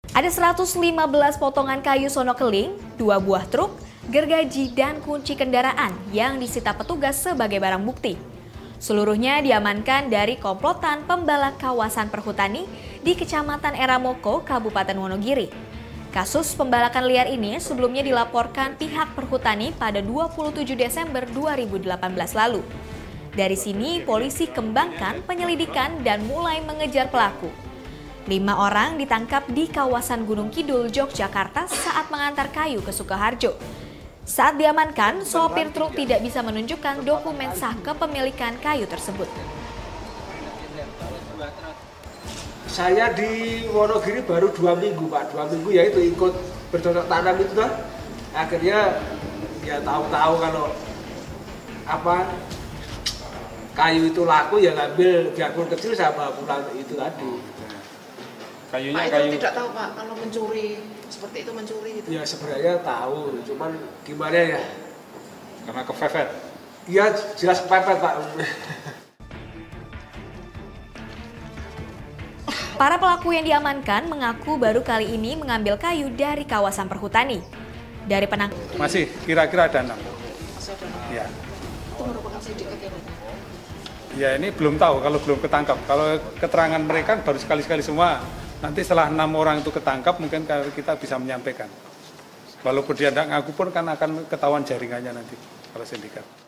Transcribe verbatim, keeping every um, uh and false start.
Ada seratus lima belas potongan kayu sono keling, dua buah truk, gergaji, dan kunci kendaraan yang disita petugas sebagai barang bukti. Seluruhnya diamankan dari komplotan pembalak kawasan perhutani di Kecamatan Eramoko, Kabupaten Wonogiri. Kasus pembalakan liar ini sebelumnya dilaporkan pihak perhutani pada dua puluh tujuh Desember dua ribu delapan belas lalu. Dari sini, polisi kembangkan penyelidikan dan mulai mengejar pelaku. Lima orang ditangkap di kawasan Gunung Kidul, Yogyakarta saat mengantar kayu ke Sukoharjo. Saat diamankan, sopir truk tidak bisa menunjukkan dokumen sah kepemilikan kayu tersebut. Saya di Wonogiri baru dua minggu, Pak. Dua minggu ya itu ikut bercocok tanam itu kan. Akhirnya ya tahu-tahu kalau apa kayu itu laku ya ngambil jagung kecil sama pulang itu tadi. Kayunya Pak itu kayu... tidak tahu Pak kalau mencuri seperti itu mencuri gitu. Ya sebenarnya tahu, cuman gimana ya? Karena kepepet. Iya jelas kepepet Pak. Para pelaku yang diamankan mengaku baru kali ini mengambil kayu dari kawasan perhutani. Dari penang Masih kira-kira ada enam. Masih ada enam. Ya. Itu merupakan sindikat ya Pak? Ya ini belum tahu kalau belum ketangkap. Kalau keterangan mereka baru sekali-sekali semua. Nanti setelah enam orang itu ketangkap mungkin kita bisa menyampaikan. Walaupun dia tidak ngaku pun kan akan ketahuan jaringannya nanti kalau sindikat.